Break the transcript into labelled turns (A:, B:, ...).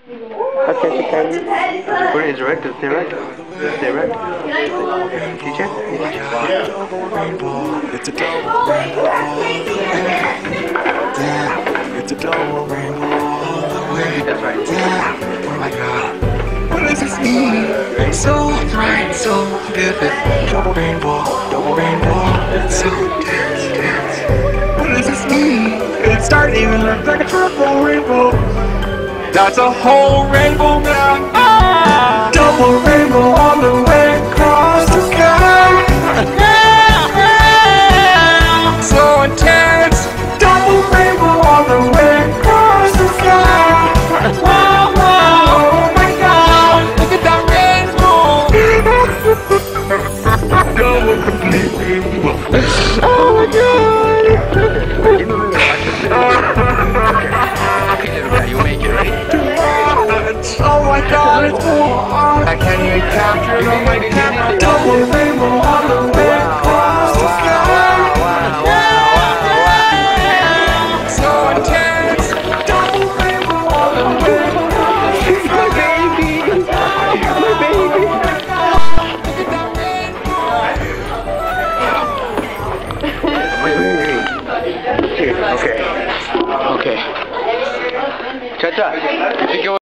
A: Okay, can you put it direct? Stay right. Stay right. Teacher?
B: It's a double rainbow all the way. Yeah, it's a double rainbow all the way.
A: That's right.
B: Yeah, oh my god. What does this mean? So bright, so vivid. Double rainbow, it's so dense, dense. What does this mean? It's starting to look like a triple rainbow. That's a whole rainbow now. Ah! Double rainbow all the way across the sky. So intense. Double rainbow all the way across the sky. Wow, wow. Oh my god. Look at that rainbow. Double complete rainbow. Oh my god.
A: You make it right.
B: Oh my god, it's so hard. I can't even capture it on my camera. Double rainbow all the way across the sky. So intense. Double rainbow all the way across the sky. My baby. My baby.
A: Okay. Okay. Cha-cha.